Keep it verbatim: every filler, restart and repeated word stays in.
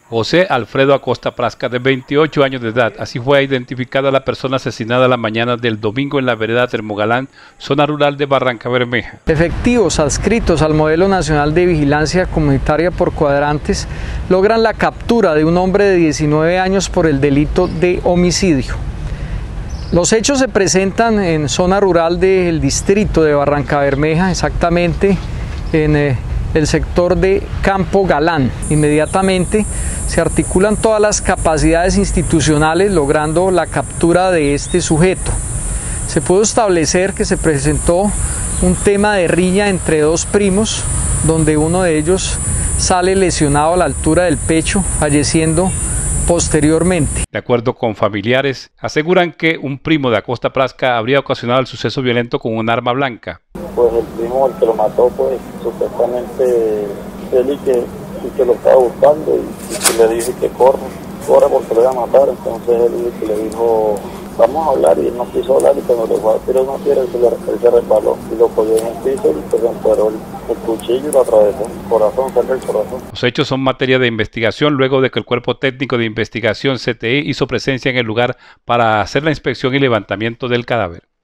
José Alfredo Acosta Prasca, de veintiocho años de edad. Así fue identificada la persona asesinada la mañana del domingo en la vereda Termogalán, zona rural de Barrancabermeja. Efectivos adscritos al Modelo Nacional de Vigilancia Comunitaria por Cuadrantes logran la captura de un hombre de diecinueve años por el delito de homicidio. Los hechos se presentan en zona rural del distrito de Barrancabermeja, exactamente en eh, el sector de Campo Galán. Inmediatamente se articulan todas las capacidades institucionales logrando la captura de este sujeto. Se pudo establecer que se presentó un tema de riña entre dos primos, donde uno de ellos sale lesionado a la altura del pecho, falleciendo posteriormente. De acuerdo con familiares, aseguran que un primo de Acosta Prasca habría ocasionado el suceso violento con un arma blanca. Pues el primo, el que lo mató, pues supuestamente él y que, y que lo estaba buscando y, y que le dije que corra, corra porque lo iba a matar. Entonces él y que le dijo, vamos a hablar, y él no quiso hablar, y cuando le fue a tirar una piedra, él se, le, él se resbaló y lo cogió en el piso y pues se encueró el, el cuchillo y lo atravesó el corazón, cerca del corazón. Los hechos son materia de investigación luego de que el Cuerpo Técnico de Investigación C T I hizo presencia en el lugar para hacer la inspección y levantamiento del cadáver.